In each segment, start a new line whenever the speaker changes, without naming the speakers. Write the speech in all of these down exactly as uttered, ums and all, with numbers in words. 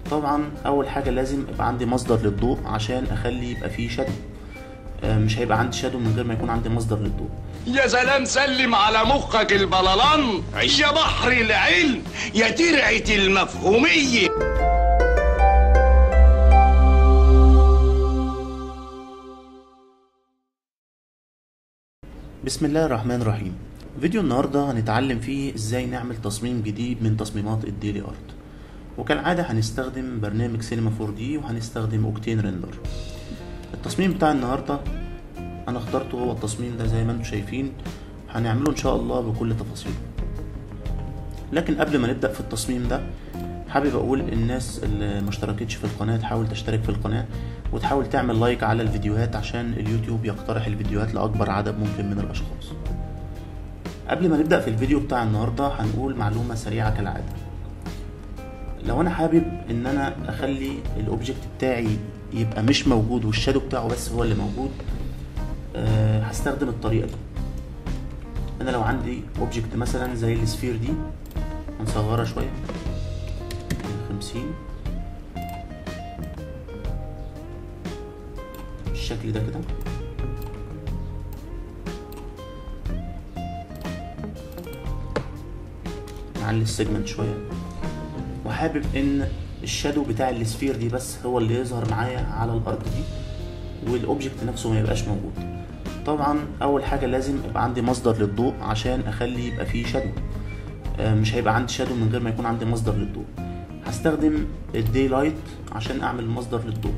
طبعا اول حاجه لازم يبقى عندي مصدر للضوء عشان اخلي يبقى فيه شادو. مش هيبقى عندي شادو من غير ما يكون عندي مصدر للضوء.
يا سلام، سلم على مخك البلالان يا بحر العلم يا ترعة المفهومية.
بسم الله الرحمن الرحيم. فيديو النهاردة هنتعلم فيه ازاي نعمل تصميم جديد من تصميمات الديلي ارت، وكالعادة هنستخدم برنامج سينما فور دي وهنستخدم اوكتين ريندر. التصميم بتاع النهاردة انا اخترته هو التصميم ده زي ما انتم شايفين، هنعمله ان شاء الله بكل تفاصيله. لكن قبل ما نبدأ في التصميم ده حابب اقول الناس اللي ما اشتركتش في القناة تحاول تشترك في القناة وتحاول تعمل لايك على الفيديوهات عشان اليوتيوب يقترح الفيديوهات لأكبر عدد ممكن من الاشخاص. قبل ما نبدأ في الفيديو بتاع النهاردة هنقول معلومة سريعة كالعادة. لو انا حابب ان انا اخلي الاوبجكت بتاعي يبقى مش موجود والشادو بتاعه بس هو اللي موجود، أه هستخدم الطريقة دي. انا لو عندي اوبجكت مثلا زي السفير دي هنصغرها شوية خمسين بالشكل ده كده، نعلي السيجمنت شوية، وحابب ان الشادو بتاع السفير دي بس هو اللي يظهر معايا على الارض دي والاوبجكت نفسه ما يبقاش موجود. طبعا اول حاجة لازم يبقى عندي مصدر للضوء عشان اخلي يبقى فيه شادو. مش هيبقى عندي شادو من غير ما يكون عندي مصدر للضوء. هستخدم الدي لايت عشان اعمل مصدر للضوء.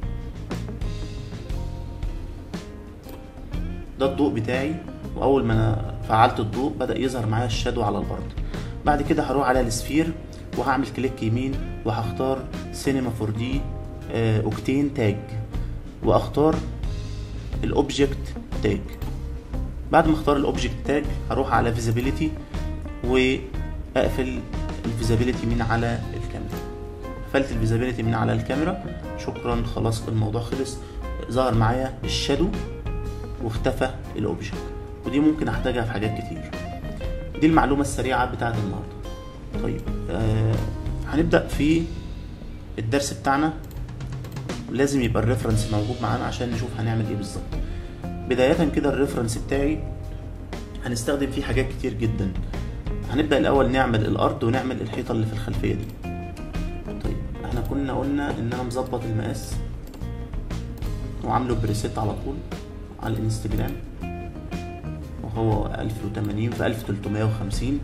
ده الضوء بتاعي، واول ما انا فعلت الضوء بدأ يظهر معايا الشادو على الارض. بعد كده هروح على السفير وهعمل كليك يمين وهختار سينما فور دي اوكتين تاج واختار الاوبجكت تاج. بعد ما اختار الاوبجكت تاج هروح على فيزابيليتي واقفل الفيزابيليتي من على الكاميرا. قفلت الفيزابيليتي من على الكاميرا، شكرا، خلاص الموضوع خلص. ظهر معايا الشادو واختفى الاوبجكت، ودي ممكن احتاجها في حاجات كتير. دي المعلومة السريعة بتاعت النهاردة. طيب آه هنبدأ في الدرس بتاعنا. لازم يبقى الريفرنس موجود معانا عشان نشوف هنعمل ايه بالظبط. بداية كده الريفرنس بتاعي هنستخدم فيه حاجات كتير جدا. هنبدأ الأول نعمل الأرض ونعمل الحيطة اللي في الخلفية دي. طيب احنا كنا قلنا إن أنا مظبط المقاس وعامله بريسيت على طول على الانستجرام، وهو ألف وتمانين في ألف وتلتمية وخمسين.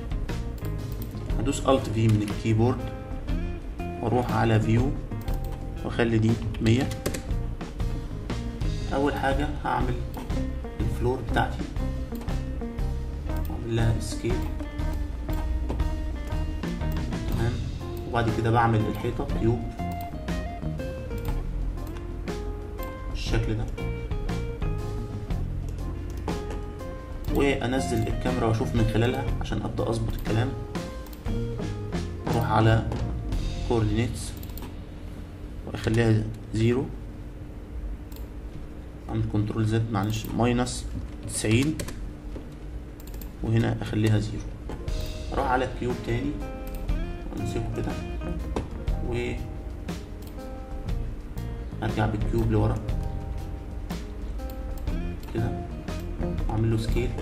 هدوس الت في من الكيبورد واروح على فيو واخلي دي مية. اول حاجة هعمل الفلور بتاعتي واعمل لها اسكيب، تمام. وبعد كده بعمل الحيطة كيوب بالشكل ده، وانزل الكاميرا واشوف من خلالها عشان ابدا اظبط الكلام. اروح على كوردينيتس واخليها زيرو، اعمل كنترول زد معلش ماينس تسعين، وهنا اخليها زيرو. اروح على الكيوب تاني وامسكه كده وارجع بالكيوب لورا كده واعمل له سكيل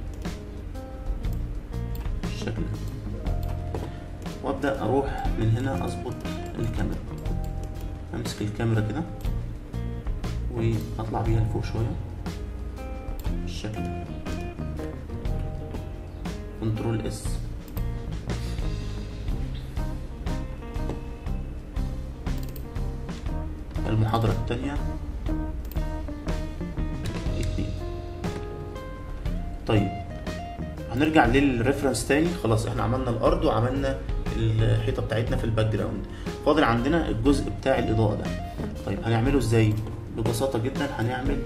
بالشكل ده، وابدا اروح من هنا اظبط الكاميرا. امسك الكاميرا كده واطلع بيها لفوق شويه بالشكل ده، كنترول اس. المحاضرة التانية اتنين. طيب هنرجع للريفرنس تاني. خلاص احنا عملنا الارض وعملنا الحيطة بتاعتنا في الباك جراوند، فاضل عندنا الجزء بتاع الاضاءة ده. طيب هنعمله ازاي؟ ببساطة جدا هنعمل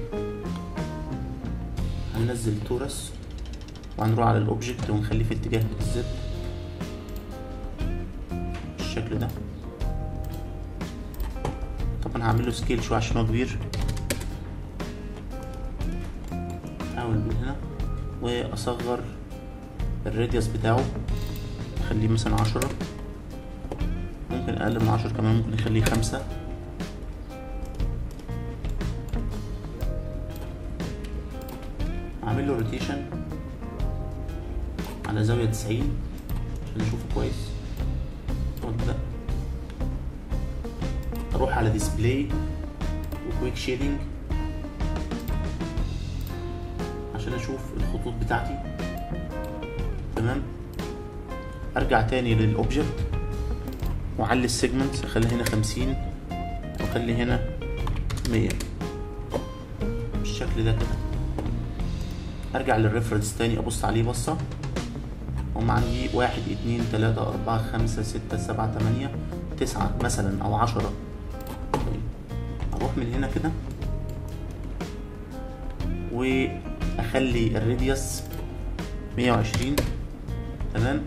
هننزل تورس وهنروح على الاوبجكت ونخليه في اتجاه الزد بالشكل ده. طبعا هعمل له سكيل شويه عشان هو كبير، احاول من هنا واصغر الراديوس بتاعه، اخليه مثلا عشرة، ممكن اقل من عشرة كمان ممكن نخليه خمسة. اعمل له روتيشن على زاوية تسعين عشان نشوفه كويس. وابدأ اروح على ديسبلاي وكويك شيدنج عشان اشوف الخطوط بتاعتي. تمام. ارجع تاني للاوبجكت واعلي السيجمنت، اخلي هنا خمسين واخلي هنا مية بالشكل ده كده. ارجع للريفرنس تاني ابص عليه بصة. هم عندي واحد اتنين تلاتة اربعة خمسة ستة سبعة تمانية تسعة مثلا او عشرة. طيب اروح من هنا كده واخلي الراديوس مية وعشرين. تمام.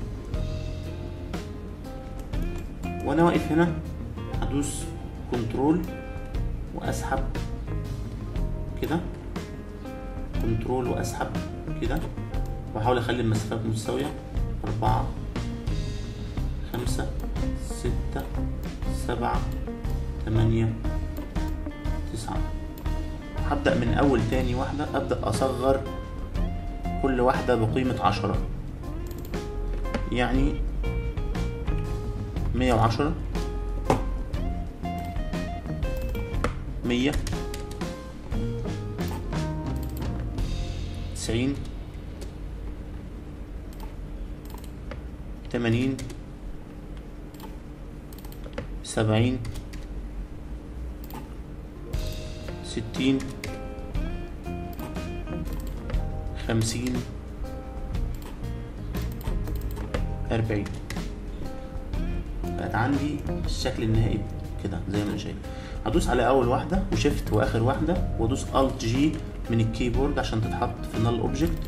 وانا واقف هنا هدوس كنترول واسحب كده، كنترول واسحب كده، واحاول اخلي المسافات متساوية. اربعة خمسة ستة سبعة تمانية تسعة. هبدأ من اول تاني واحدة ابدأ اصغر كل واحدة بقيمة عشرة، يعني مية وعشرة مية تسعين تمانين سبعين ستين خمسين أربعين. بقت عندي الشكل النهائي كده زي ما انا شايف. هدوس على اول واحده وشيفت واخر واحده وادوس الت جي من الكيبورد عشان تتحط في نال اوبجكت،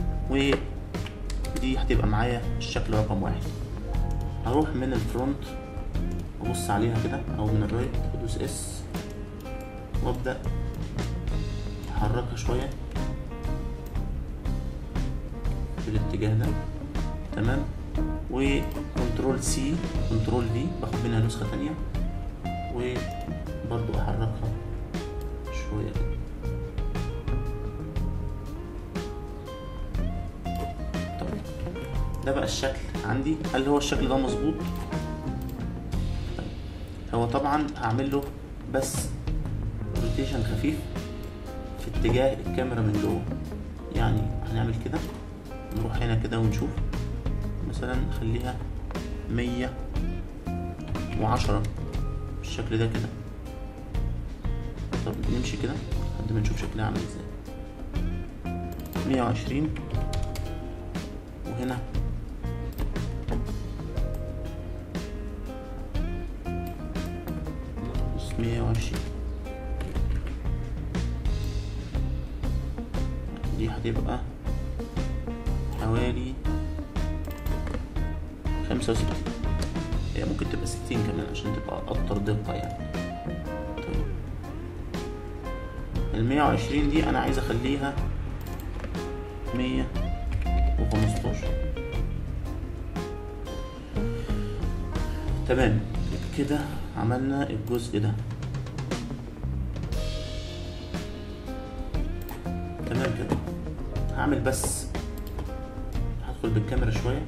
ودي هتبقى معايا الشكل رقم واحد. هروح من الفرونت ابص عليها كده او من الرايت ادوس اس وابدا احركها شويه في الاتجاه ده. تمام. وكنترول سي كنترول في باخد منها نسخه تانية وبرضو احركها شويه كده. طيب ده بقى الشكل عندي. هل هو الشكل ده مظبوط؟ طيب هو طبعا هعمل له بس روتيشن خفيف في اتجاه الكاميرا من جوه. يعني هنعمل كده، نروح هنا كده ونشوف مثلا نخليها مية وعشرة بالشكل ده كده. طب نمشي كده لحد ما نشوف شكلها عامل ازاي. مية وعشرين وهنا مية وعشرين. دي هتبقى حوالي خمسة وستين. هي ممكن تبقى ستين كمان عشان تبقى اكتر دقة يعني. طيب المية وعشرين دي انا عايز اخليها مية وخمستاشر. تمام كده عملنا الجزء ده. تمام كده. هعمل بس هدخل بالكاميرا شوية.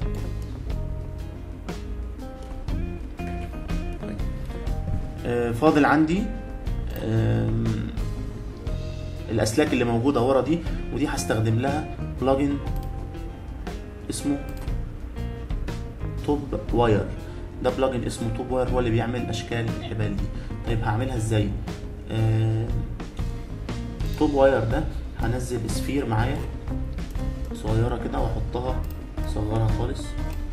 طيب. آه فاضل عندي آه الاسلاك اللي موجودة ورا دي، ودي هستخدم لها بلجن اسمه توب واير. ده بلجن اسمه توب واير هو اللي بيعمل اشكال الحبال دي. طيب هعملها ازاي؟ آه توب واير ده هنزل سفير معايا صغيرة كده واحطها اصغرها خالص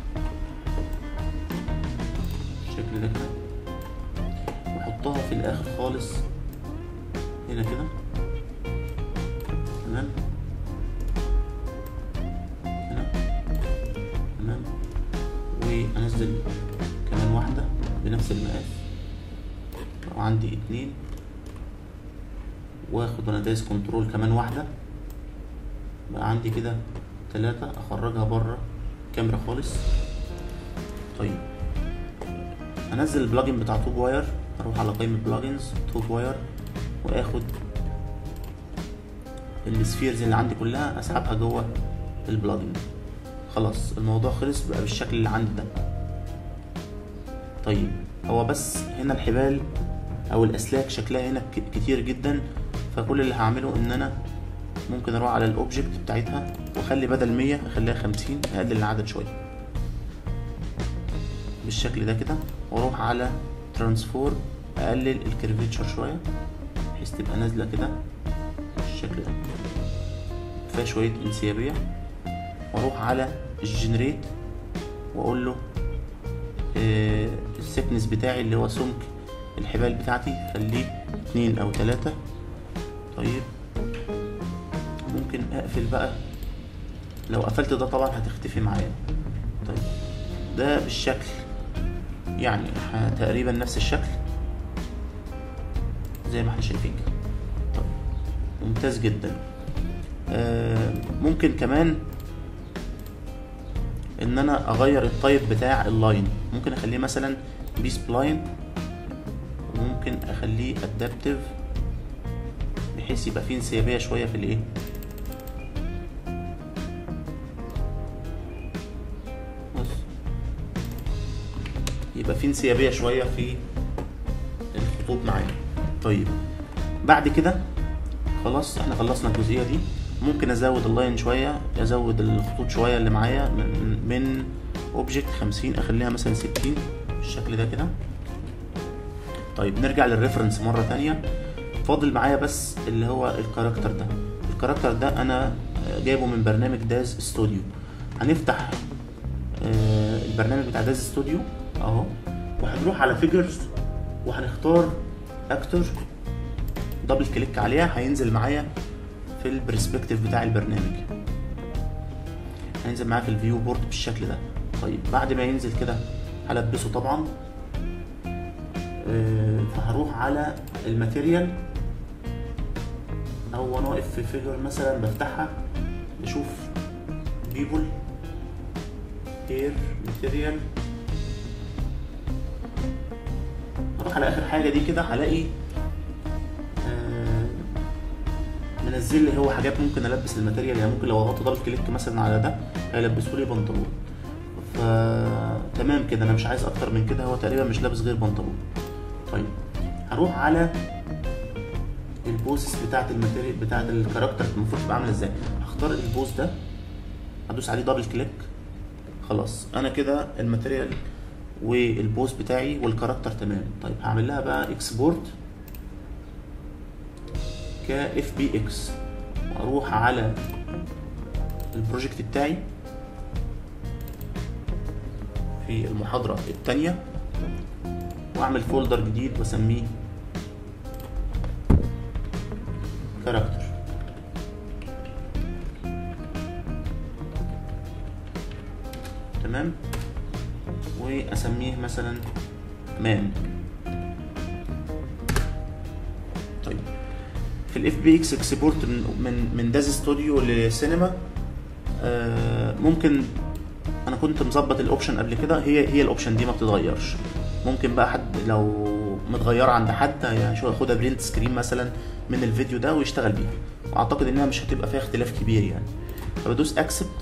بالشكل ده كده، واحطها في الاخر خالص هنا كده. تمام هنا. تمام. وانزل كمان واحدة بنفس المقاس. لو عندي اتنين واخد وانا دايس كنترول كمان واحدة بقى عندي كده تلاتة. اخرجها بره الكاميرا خالص. طيب هنزل البلجن بتاع توب واير، اروح على قائمة بلجنز توب واير واخد السفيرز اللي عندي كلها اسحبها جوه البلجن. خلاص الموضوع خلص بقى بالشكل اللي عندي ده. طيب هو بس هنا الحبال او الاسلاك شكلها هنا كتير جدا، فكل اللي هعمله ان انا ممكن اروح على الاوبجكت بتاعتها واخلي بدل مية اخليها خمسين، اقلل العدد شويه بالشكل ده كده، واروح على ترانسفورم اقلل الكيرفيتشر شويه بحيث تبقى نازله كده بالشكل ده فيها شويه انسيابيه، واروح على الجنريت واقول له آه السكنس بتاعي اللي هو سمك الحبال بتاعتي خليه اتنين او تلاتة. طيب ممكن اقفل بقى، لو قفلت ده طبعا هتختفي معايا. طيب ده بالشكل يعني تقريبا نفس الشكل زي ما احنا شايفين كده. طيب ممتاز جدا. آه ممكن كمان ان انا اغير التايب بتاع اللاين، ممكن اخليه مثلا بي سبلاين، وممكن اخليه ادابتيف بحيث يبقى فيه انسيابيه شويه في الايه بص يبقى فيه انسيابيه شويه في الخطوط معايا. طيب بعد كده خلاص احنا خلصنا الجزئيه دي. ممكن ازود اللاين شويه، ازود الخطوط شويه اللي معايا من من اوبجكت خمسين اخليها مثلا ستين بالشكل ده كده. طيب نرجع للريفرنس مره تانية. فاضل معايا بس اللي هو الكاركتر ده. الكاركتر ده انا جايبه من برنامج داز ستوديو. هنفتح البرنامج بتاع داز ستوديو اهو، وهنروح على فيجرز وهنختار اكتور، دبل كليك عليها هينزل معايا في البرسبكتيف بتاع البرنامج، هينزل معايا في الفيو بورد بالشكل ده. طيب بعد ما ينزل كده هلبسه طبعا، فهروح على الماتيريال او وانا واقف في فيجر مثلا بفتحها بشوف بيبل اير ماتيريال، اروح على اخر حاجه دي كده هلاقي منزل لي هو حاجات ممكن البس الماتيريال. يعني ممكن لو اضغط دبل كليك مثلا على ده هيلبسه لي بنطلون، فتمام كده انا مش عايز اكتر من كده، هو تقريبا مش لابس غير بنطلون. طيب هروح على البوسس بتاعت الماتيريال بتاعت الكاركتر المفروض تبقى عامله ازاي. هختار البوس ده هدوس عليه دبل كليك، خلاص انا كده الماتيريال والبوس بتاعي والكاركتر تمام. طيب هعمل لها بقى اكسبورت ك اف بي اكس، واروح على البروجكت بتاعي في المحاضرة التانية واعمل فولدر جديد واسميه كاركتر. تمام، واسميه مثلا مان. طيب في الاف بي اكس اكسبورت من من داز ستوديو لسينما، آه ممكن انا كنت مظبط الاوبشن قبل كده، هي هي الاوبشن دي ما بتتغيرش. ممكن بقى حد لو متغيره عند حد يعني شو ياخدها برينت سكرين مثلا من الفيديو ده ويشتغل بيها، واعتقد انها مش هتبقى فيها اختلاف كبير يعني. فبدوس اكسبت.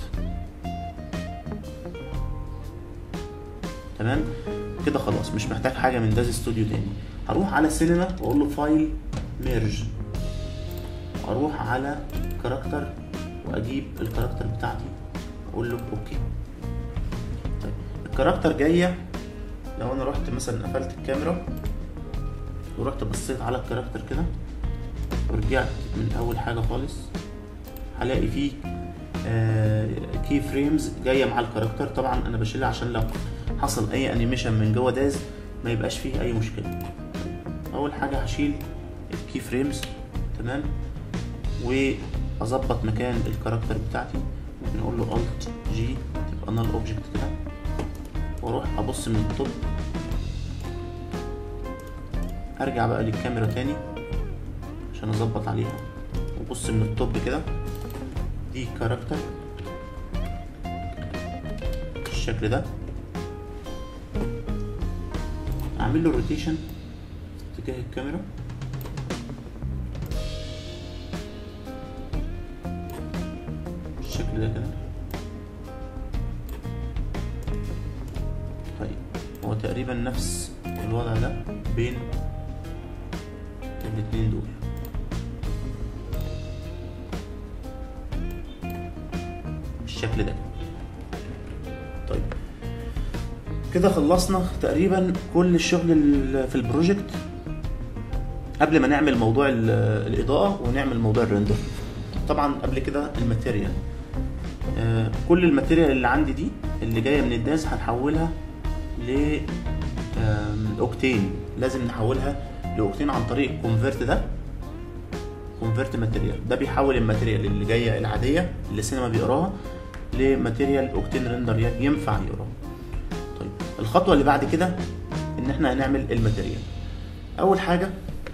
تمام كده خلاص مش محتاج حاجه من داز ستوديو تاني. هروح على سينما واقول له فايل ميرج، واروح على كاركتر واجيب الكاركتر بتاعتي اقول له اوكي. طيب الكاركتر جايه، لو انا رحت مثلا قفلت الكاميرا ورحت بصيت على الكاركتر كده ورجعت من اول حاجه خالص هلاقي فيه آه كي فريمز جايه مع الكاركتر. طبعا انا بشيلها عشان لو حصل اي انيميشن من جوه داز ما يبقاش فيه اي مشكله. اول حاجه هشيل الكي فريمز، تمام، واظبط مكان الكاركتر بتاعتي. ممكن اقول له الت جي تبقى نال اوبجكت كده، واروح ابص من التوب، ارجع بقى للكاميرا تاني عشان اظبط عليها، وابص من التوب كده دي كاركتر بالشكل ده. هعمل له روتيشن اتجاه الكاميرا بالشكل ده كده. طيب هو تقريبا نفس الوضع ده بين الاتنين دول. بالشكل ده. طيب كده خلصنا تقريبا كل الشغل في البروجكت قبل ما نعمل موضوع الاضاءة ونعمل موضوع الريندر. طبعا قبل كده الماتيريال، آه كل الماتيريال اللي عندي دي اللي جايه من الداز هنحولها ل اوكتين. لازم نحولها لاوكتين عن طريق الكونفرت ده، كونفرت ماتيريال. ده بيحول الماتيريال اللي جايه العاديه اللي السينما بيقراها لماتيريال اوكتين ريندر ينفع يقراها. طيب الخطوه اللي بعد كده ان احنا هنعمل الماتيريال. اول حاجه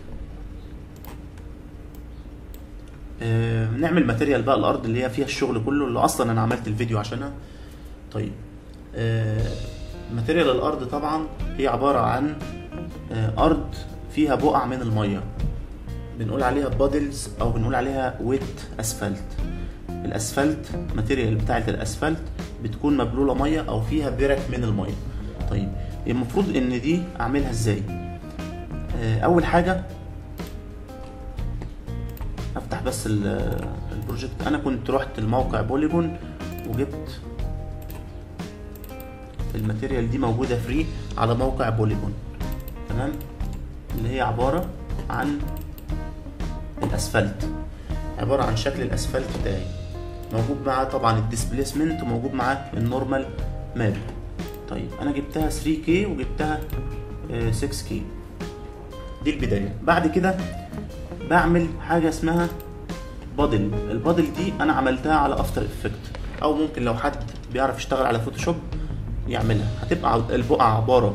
آه نعمل ماتيريال بقى الارض اللي هي فيها الشغل كله اللي اصلا انا عملت الفيديو عشانها. طيب آه ماتيريال الارض طبعا هي عباره عن آه ارض فيها بقع من الميه، بنقول عليها بادلز او بنقول عليها ويت اسفلت. الاسفلت ماتيريال بتاعه الاسفلت بتكون مبلوله ميه او فيها برك من الميه. طيب المفروض ان دي اعملها ازاي؟ آه اول حاجه افتح بس البروجكت. انا كنت رحت الموقع بوليجون وجبت الماتيريال دي، موجوده فري على موقع بوليجون، تمام، اللي هي عباره عن الاسفلت، عباره عن شكل الاسفلت بتاعي. موجود معاه طبعا الديسبليسمنت وموجود معاه النورمال ماب. طيب انا جبتها ثري كي وجبتها سكس كي. دي البدايه. بعد كده بعمل حاجه اسمها بادل. البادل دي انا عملتها على افتر افكت، او ممكن لو حد بيعرف يشتغل على فوتوشوب يعملها. هتبقى البقعه عباره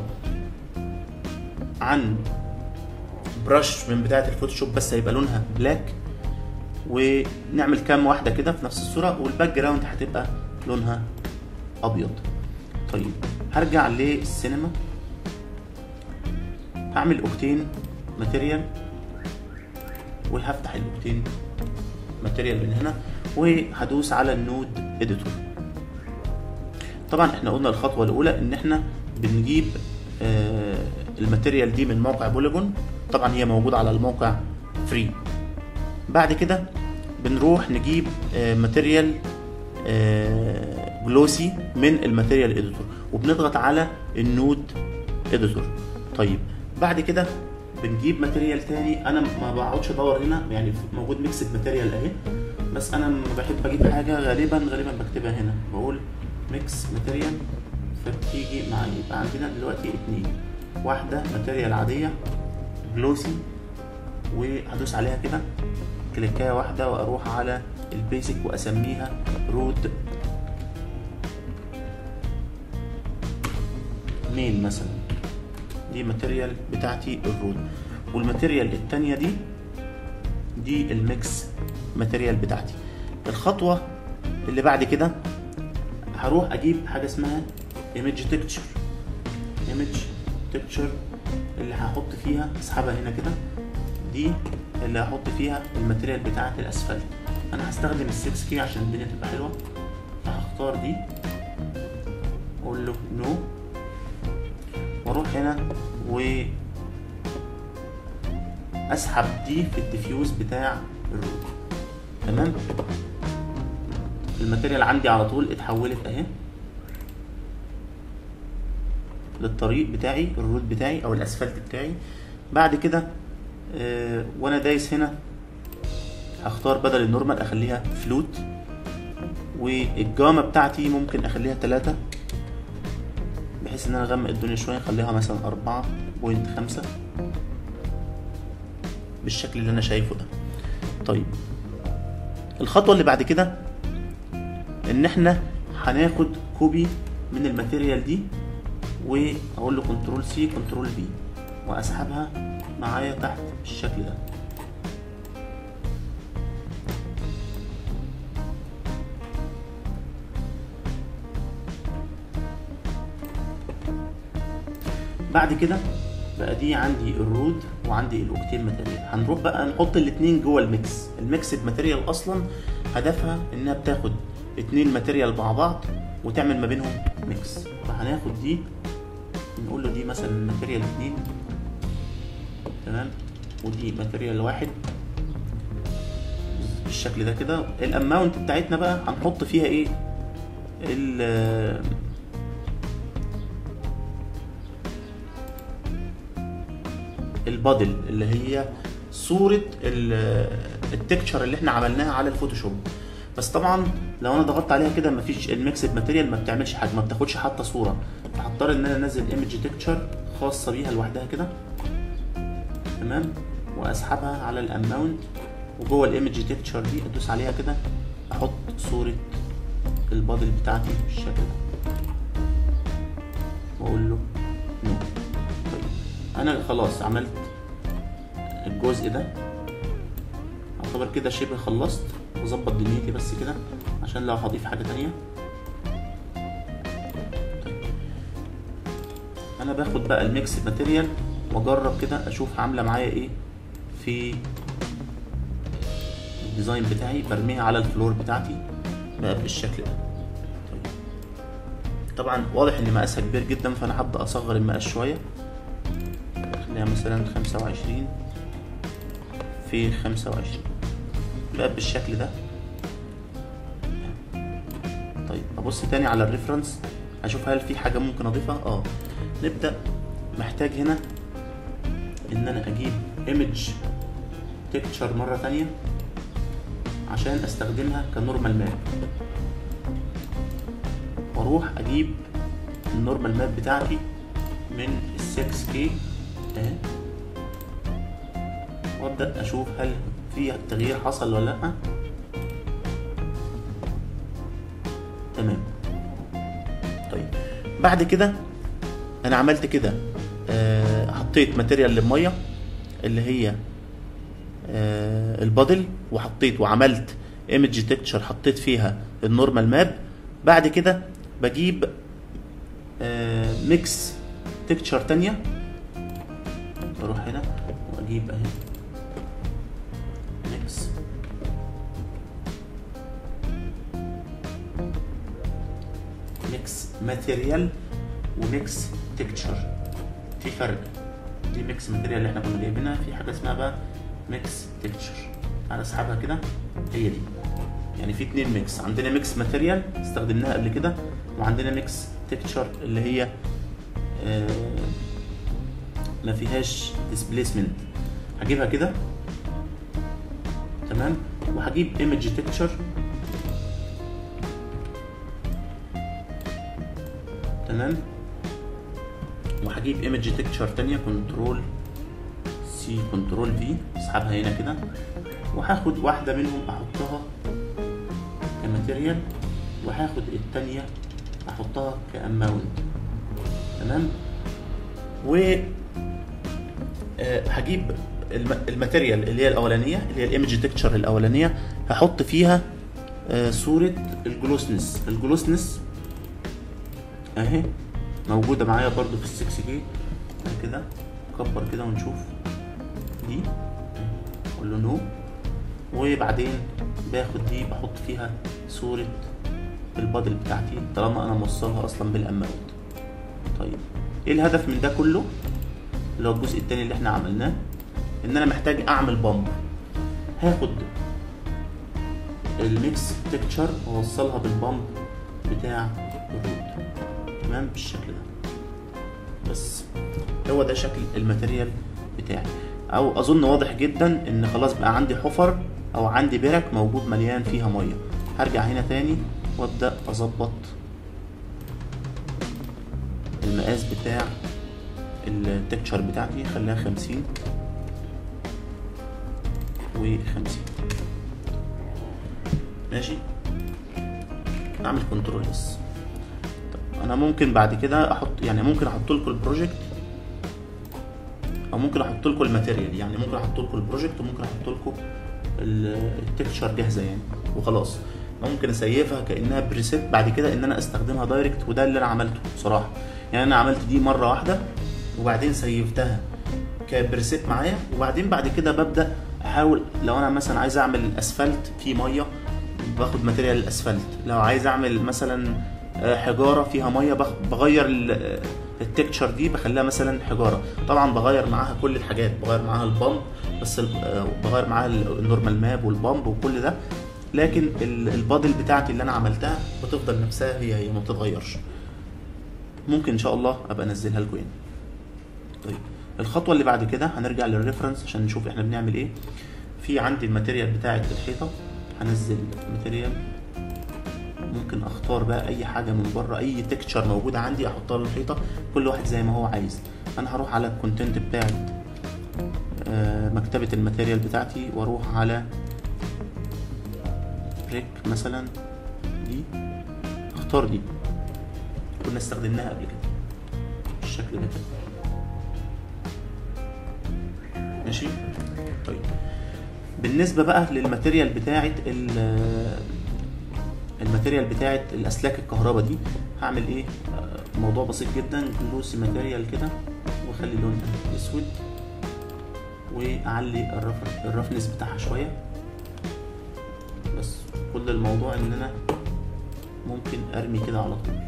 عن برش من بتاعه الفوتوشوب بس هيبقى لونها بلاك، ونعمل كام واحده كده في نفس الصوره، والباك جراوند هتبقى لونها ابيض. طيب هرجع للسينما، هعمل اوكتين ماتيريال وهفتح الاوكتين ماتيريال من هنا وهدوس على النود اديتور. طبعا احنا قلنا الخطوه الاولى ان احنا بنجيب آه الماتيريال دي من موقع بوليجون، طبعا هي موجوده على الموقع فري. بعد كده بنروح نجيب آه ماتيريال آه جلوسي من الماتيريال اديتور وبنضغط على النود اديتور. طيب بعد كده بنجيب ماتيريال تاني. انا ما بقعدش ادور هنا، يعني موجود ميكسد ماتيريال اهي، بس انا لما بحب اجيب حاجه غالبا غالبا بكتبها هنا، بقول ميكس ماتيريال فبتيجي معايا. يبقى عندنا دلوقتي اتنين، واحده ماتيريال عاديه جلوسي وهدوس عليها كده كليكايه واحده واروح على البيسك واسميها رود مين مثلا. دي ماتيريال بتاعتي الرود. والماتيريال التانية دي دي الميكس ماتيريال بتاعتي. الخطوة اللي بعد كده هروح اجيب حاجة اسمها ايمج تكتشر. ايمج تكتشر اللي هحط فيها، اسحبها هنا كده، دي اللي هحط فيها الماتيريال بتاعت الاسفلت. انا هستخدم السكس كي عشان الدنيا تبقى حلوة، فهختار دي اقول له نو واروح هنا واسحب دي في الديفيوز بتاع الرود. تمام، الماتيريال عندي على طول اتحولت اهي للطريق بتاعي، الرود بتاعي او الاسفلت بتاعي. بعد كده آه وانا دايس هنا هختار بدل النورمال اخليها فلوت، والجامة بتاعتي ممكن اخليها تلاتة بحيث ان انا اغمق الدنيا شويه، نخليها مثلا أربعة بوينت خمسة بالشكل اللي انا شايفه ده. طيب الخطوه اللي بعد كده ان احنا هناخد كوبي من الماتيريال دي واقول له كنترول سي كنترول بي واسحبها معايا تحت بالشكل ده. بعد كده بقى دي عندي الرود وعندي الاوكتين ماتيريال. هنروح بقى نحط الاتنين جوه الميكس. الميكسد ماتيريال اصلا هدفها انها بتاخد اتنين ماتيريال مع بعض وتعمل ما بينهم ميكس. فهناخد دي نقول له دي مثلا ماتيريال اتنين، تمام، ودي ماتيريال واحد بالشكل ده كده. الاماونت بتاعتنا بقى هنحط فيها ايه؟ ال البادل اللي هي صورة التكتشر اللي احنا عملناها على الفوتوشوب. بس طبعا لو انا ضغطت عليها كده مفيش الميكسد ماتيريال، ما بتعملش حاجه، ما بتاخدش حتى صوره. فهضطر ان انا انزل ايمج تكتشر خاصه بيها لوحدها كده، تمام، واسحبها على الاماونت، وجوه الايمج تكتشر دي ادوس عليها كده احط صوره البادل بتاعتي بالشكل ده واقول له نو. طيب انا خلاص عملت الجزء ده، اعتبر كده شبه خلصت. واظبط دنيتي بس كده عشان لو هضيف حاجه تانية. طيب انا باخد بقى الميكس ماتيريال واجرب كده اشوف عامله معايا ايه في الديزاين بتاعي. برميها على الفلور بتاعتي بقى بالشكل ده. طيب طبعا واضح ان مقاسها كبير جدا، فانا هبدا اصغر المقاس شويه، خليها مثلا خمسة وعشرين في خمسة وعشرين بقى بالشكل ده. طيب ابص تاني على الريفرنس اشوف هل في حاجه ممكن اضيفها. اه نبدا. محتاج هنا ان انا اجيب ايمج تكتشر مره تانية عشان استخدمها كنورمال ماب، واروح اجيب النورمال ماب بتاعتي من ال ستة كي اهي، وابدا اشوف هل في تغيير حصل ولا لا. تمام. طيب بعد كده انا عملت كده، أه حطيت ماتيريال للميه اللي هي أه البادل، وحطيت وعملت ايمج تكتشر حطيت فيها النورمال ماب. بعد كده بجيب أه ميكس تكتشر تانية، بروح هنا واجيب اهي ميكس ميكس ماتيريال وميكس تكتشر. في فرق، دي ميكس ماتيريال اللي احنا كنا جايبينها، في حاجه اسمها بقى ميكس تكتشر. تعالى اسحبها كده، هي دي. يعني في اتنين ميكس، عندنا ميكس ماتيريال استخدمناها قبل كده، وعندنا ميكس تكتشر اللي هي آه ما فيهاش ديسبليسمنت. هجيبها كده، تمام، وهجيب ايمج تكتشر، تمام، وهجيب ايمج تكتشر تانية كنترول سي كنترول في، اسحبها هنا كده، وهاخد واحدة منهم احطها كماتيريال، وهاخد التانية احطها كاماونت، تمام. و هجيب الماتيريال اللي هي الاولانيه اللي هي الايمج تكتشر الاولانيه، هحط فيها صوره الجلوسنس. الجلوسنس اهي موجوده معايا برضو في ال ستة كي كده. نكبر كده ونشوف دي، اقول له نو، وبعدين باخد دي بحط فيها صوره البادل بتاعتي طالما انا موصلها اصلا بالاماونت. طيب ايه الهدف من ده كله اللي هو الجزء التاني اللي احنا عملناه؟ ان انا محتاج اعمل بامب. هاخد الميكس تكتشر واوصلها بالبامب بتاع الرود، تمام، بالشكل ده. بس هو ده شكل الماتيريال بتاعي. او اظن واضح جدا ان خلاص بقى عندي حفر او عندي برك موجود مليان فيها ميه. هرجع هنا تاني وابدا اظبط المقاس بتاع التكتشر بتاعتي، خليها خمسين وخمسين، ماشي. اعمل كنترول اس. طب انا ممكن بعد كده احط، يعني ممكن احط لكم البروجكت او ممكن احط لكم الماتيريال، يعني ممكن احط لكم البروجكت وممكن احط لكم التكتشر جاهزه يعني وخلاص. ممكن اسيفها كانها بريسيت بعد كده ان انا استخدمها دايركت، وده اللي انا عملته بصراحه. يعني انا عملت دي مره واحده وبعدين سيفتها كبريسيت معايا، وبعدين بعد كده ببدا احاول لو انا مثلا عايز اعمل اسفلت في ميه باخد ماتيريال الاسفلت، لو عايز اعمل مثلا حجاره فيها ميه بغير التكتشر دي بخليها مثلا حجاره. طبعا بغير معاها كل الحاجات، بغير معاها البامب بس بغير معاها النورمال ماب والبامب وكل ده، لكن البادل بتاعتي اللي انا عملتها بتفضل نفسها هي هي ما بتتغيرش. ممكن ان شاء الله ابقى انزلها لكم يعني. طيب الخطوه اللي بعد كده هنرجع للريفرنس عشان نشوف احنا بنعمل ايه. في عندي الماتيريال بتاعت الحيطه، هنزل ماتيريال، ممكن اختار بقى اي حاجه من بره، اي تكتشر موجوده عندي احطها للحيطه، كل واحد زي ما هو عايز. انا هروح على الكونتنت بتاعت مكتبه الماتيريال بتاعتي واروح على بريك مثلا، دي اختار دي كنا استخدمناها قبل كده بالشكل ده كده ماشي. طيب بالنسبه بقى للماتيريال بتاعت الماتيريال بتاعت الاسلاك الكهرباء دي هعمل ايه؟ موضوع بسيط جدا، جلوسي ماتيريال كده واخلي اللون اسود واعلي الرفنس بتاعها شويه. بس كل الموضوع ان انا ممكن ارمي كده على طول.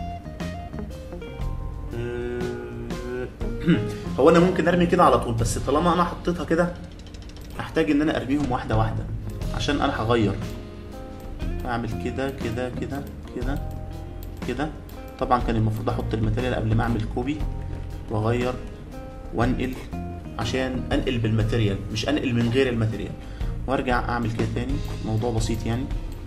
هو انا ممكن ارمي كده على طول، بس طالما انا حطيتها كده هحتاج ان انا ارميهم واحده واحده عشان انا هغير. اعمل كده كده كده كده كده. طبعا كان المفروض احط الماتيريال قبل ما اعمل كوبي واغير وانقل عشان انقل بالماتيريال مش انقل من غير الماتيريال، وارجع اعمل كده تاني. موضوع بسيط يعني.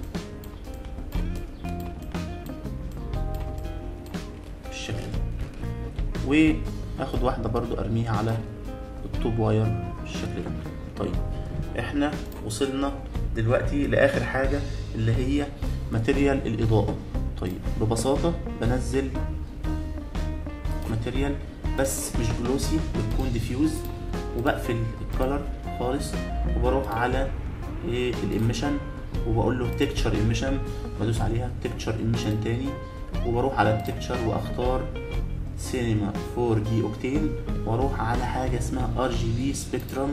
بالشكل ده، واخد واحده برضو ارميها على التوب واير بالشكل ده. طيب احنا وصلنا دلوقتي لاخر حاجه اللي هي ماتيريال الاضاءه. طيب ببساطه بنزل ماتيريال بس مش جلوسي، بتكون ديفيوز، وبقفل الكلر خالص وبروح على ايه الاميشن وبقول له تكتشر ايميشن، بدوس عليها تكتشر ايميشن تاني، وبروح على التكتشر واختار سينما فور دي اوكتين، واروح على حاجه اسمها ار جي بي سبيكترم،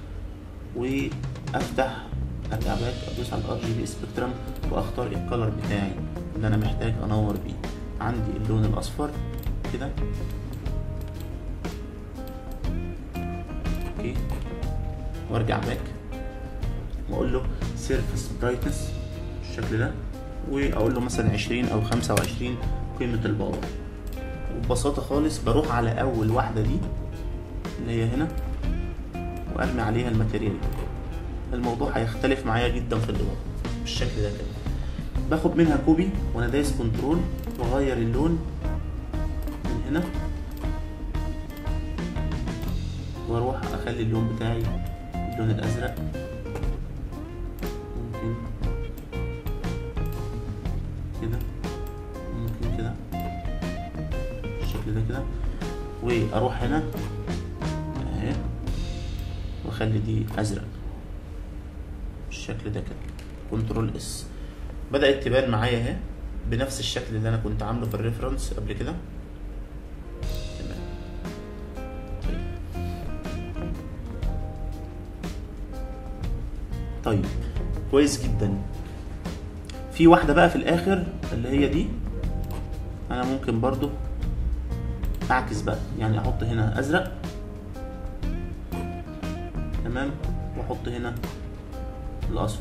وافتح ارجع باك ادوس على الار جي بي سبيكترم واختار الكلر بتاعي اللي انا محتاج انور بيه. عندي اللون الاصفر كده اوكي، وارجع باك واقول له سيرفيس برايتنس بالشكل ده، واقول له مثلا عشرين او خمسة وعشرين قيمه الباور. وببساطه خالص بروح على اول واحده دي اللي هي هنا وارمي عليها الماتيريال. الموضوع هيختلف معايا جدا في الاضاءه بالشكل ده كده. باخد منها كوبي وانا دايس كنترول واغير اللون من هنا، واروح اخلي اللون بتاعي اللون الازرق، ممكن كده ممكن كده بالشكل ده كده، واروح هنا اهي واخلي دي ازرق بالشكل ده كده. كنترول اس، بدأت تبان معايا اهي بنفس الشكل اللي انا كنت عامله في الريفرنس قبل كده. تمام. طيب. طيب كويس جدا. في واحدة بقى في الاخر اللي هي دي، انا ممكن برضو اعكس بقى، يعني احط هنا ازرق تمام، واحط هنا الاصفر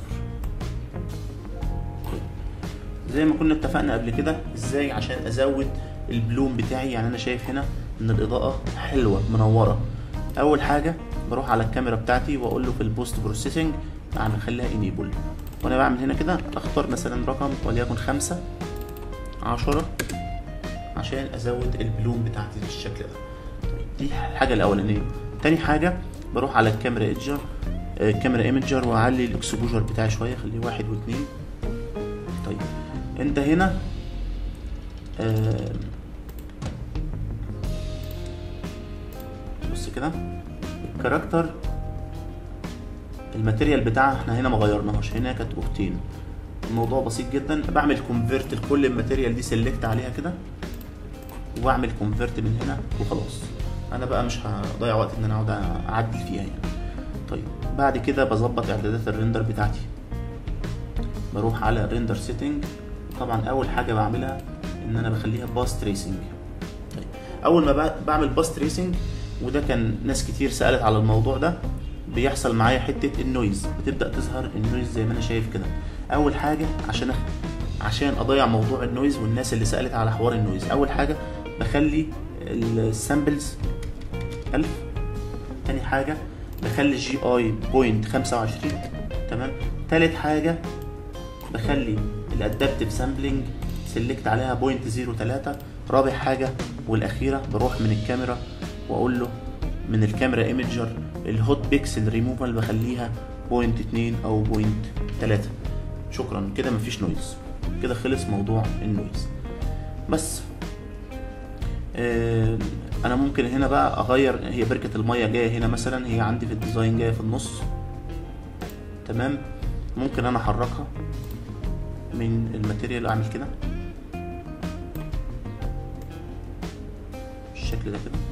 زي ما كنا اتفقنا قبل كده. ازاي؟ عشان ازود البلوم بتاعي. يعني انا شايف هنا ان الاضاءه حلوه منوره. اول حاجه بروح على الكاميرا بتاعتي واقول له في البوست بروسيسنج اعمل خليها انيبل، وانا بعمل هنا كده اختار مثلا رقم وليكن خمسة عشرة عشان ازود البلوم بتاعتي بالشكل ده. دي الحاجه الاولانيه. تاني حاجه بروح على الكاميرا ايدجر الكاميرا ايمجر واعلي الاكسبوجر بتاعي شويه، خليه واحد واثنين. طيب انت هنا آه بص كده الكاركتر الماتيريال بتاعها احنا هنا ما غيرناهاش، هنا كانت اوكتين. الموضوع بسيط جدا، بعمل كونفيرت لكل الماتيريال دي، سيلكت عليها كده واعمل كونفيرت من هنا وخلاص. انا بقى مش هضيع وقت ان انا اقعد اعدل فيها يعني. طيب بعد كده بظبط اعدادات الريندر بتاعتي، بروح على الريندر سيتنج. طبعا اول حاجه بعملها ان انا بخليها باس تريسنج. طيب اول ما بعمل باس تريسنج، وده كان ناس كتير سالت على الموضوع ده، بيحصل معايا حته النويز، بتبدا تظهر النويز زي ما انا شايف كده. اول حاجه عشان أخ... عشان اضيع موضوع النويز والناس اللي سالت على حوار النويز، اول حاجه بخلي السامبلز ألف. تاني حاجه بخلي جي اي بوينت خمسة وعشرين. تمام. تالت حاجه بخلي الادابتيف سامبلنج سيلكت عليها بوينت زيرو تلاتة. رابع حاجه والاخيره بروح من الكاميرا واقول له من الكاميرا ايميجر الهوت بيكسل ريموفال بخليها بوينت اتنين او بوينت تلاتة. شكرا كده مفيش نويز، كده خلص موضوع النويز. بس آه انا ممكن هنا بقى اغير، هي بركة المية جاية هنا مثلا، هي عندي في الديزاين جاية في النص. تمام. ممكن انا احركها من الماتيريال، اعمل كده بالشكل ده كده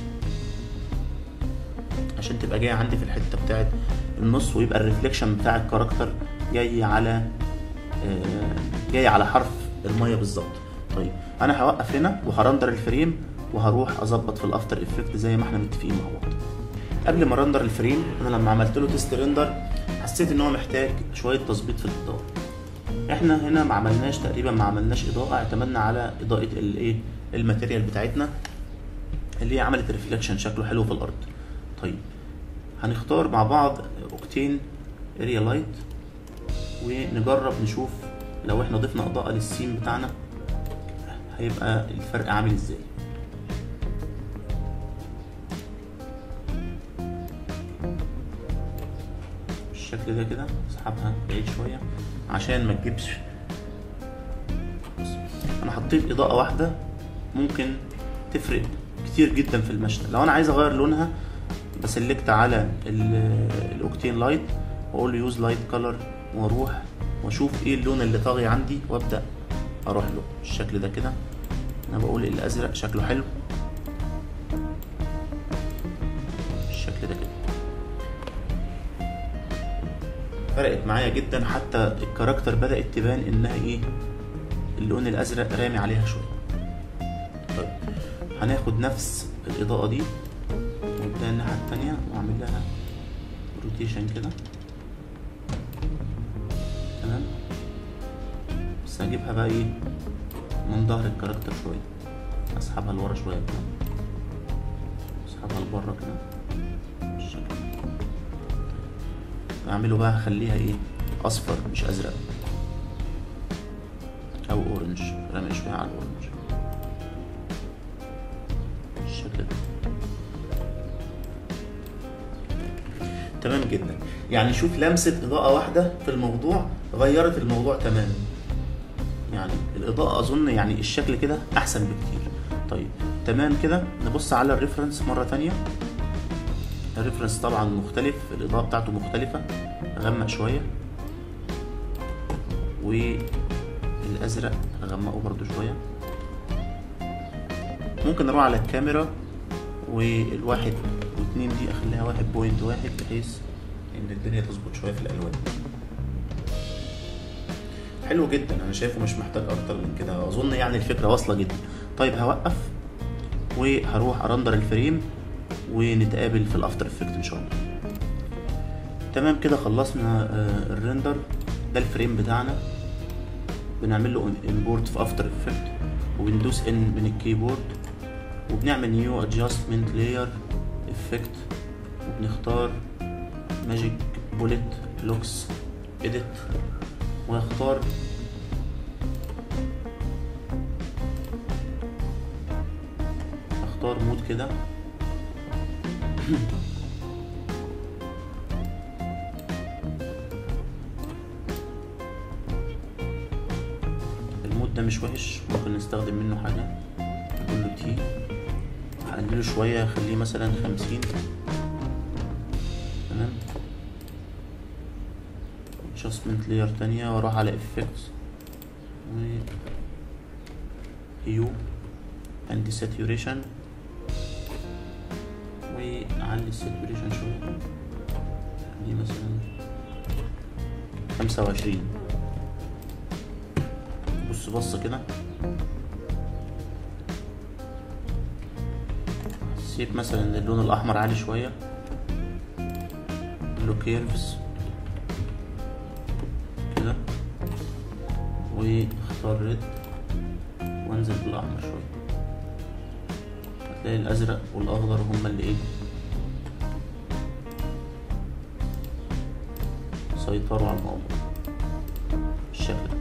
عشان تبقى جايه عندي في الحته بتاعت النص، ويبقى الريفليكشن بتاع الكاركتر جاي على آه جاي على حرف الميه بالظبط. طيب انا هوقف هنا وهرندر الفريم وهروح اظبط في الافتر افكت زي ما احنا متفقين مع بعض. قبل ما رندر الفريم، انا لما عملت له تيست ريندر حسيت ان هو محتاج شويه تظبيط في الاضاءه. احنا هنا ما عملناش تقريبا ما عملناش اضاءه، اعتمدنا على اضاءه الايه الماتيريال بتاعتنا اللي هي عملت ريفليكشن شكله حلو في الارض. طيب هنختار مع بعض اوكتين اريا لايت ونجرب نشوف لو احنا ضفنا اضاءة للسين بتاعنا هيبقى الفرق عامل ازاي. بالشكل ده كده اسحبها بعيد شوية عشان ما تجيبش. انا حطيت اضاءة واحدة ممكن تفرق كتير جدا في المشهد. لو انا عايز اغير لونها بسلكت على الاوكتين لايت واقول له يوز لايت كلر، واروح واشوف ايه اللون اللي طاغي عندي وابدا اروح له بالشكل ده كده. انا بقول الازرق شكله حلو بالشكل ده كده، فرقت معايا جدا. حتى الكاركتر بدات تبان انها ايه اللون الازرق رامي عليها شويه. طيب هناخد نفس الاضاءه دي وابدا الناحيه التانيه واعمل لها روتيشن كده. تمام. بس هجيبها بقى ايه من ظهر الكاركتر شويه، اسحبها لورا شويه كده، اسحبها لبره كده بالشكل. اعمله بقى اخليها ايه اصفر مش ازرق او اورنج، رامي شويه على الاورنج بالشكل ده. تمام جدا. يعني شوف لمسة إضاءة واحدة في الموضوع غيرت الموضوع تماما. يعني الإضاءة أظن يعني الشكل كده أحسن بكتير. طيب تمام كده. نبص على الريفرنس مرة تانية. الريفرنس طبعا مختلف، الإضاءة بتاعته مختلفة، أغمق شوية، والأزرق أغمقه برضو شوية. ممكن أروح على الكاميرا والواحد واتنين دي اخليها واحد بوينت واحد بحيث ان الدنيا تظبط شويه في الالوان. حلو جدا، انا شايفه مش محتاج اكتر من كده، اظن يعني الفكره واصله جدا. طيب هوقف وهروح ارندر الفريم ونتقابل في الافتر افكت ان شاء الله. تمام كده خلصنا الريندر. ده الفريم بتاعنا، بنعمل له امبورت في افتر افكت وبندوس ان من الكيبورد وبنعمل نيو ادجستمنت لاير افكت وبنختار ماجيك بوليت لوكس اديت واختار اختار مود كده. المود ده مش وحش، ممكن نستخدم منه حاجة. نقول له تي، هقلله شوية اخليه مثلا خمسين. تمام. adjustment layer تانية واروح على effects و hue and saturation نعلي الساتوريشن شوية، دي مثلا خمسة وعشرين. بص بصة كده، حسيت مثلا ان اللون الاحمر عالي شوية، له كيرفز كده، واختار ريد وانزل بالاحمر شوية، هتلاقي الازرق والاخضر هما اللي ايه سيطروا على الموضوع بالشكل ده.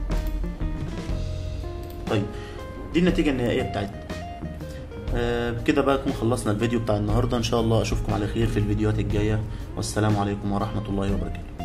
طيب دي النتيجة النهائية بتاعتنا. آه كده بقى نكون خلصنا الفيديو بتاع النهاردة. ان شاء الله اشوفكم على خير في الفيديوهات الجاية، والسلام عليكم ورحمة الله وبركاته.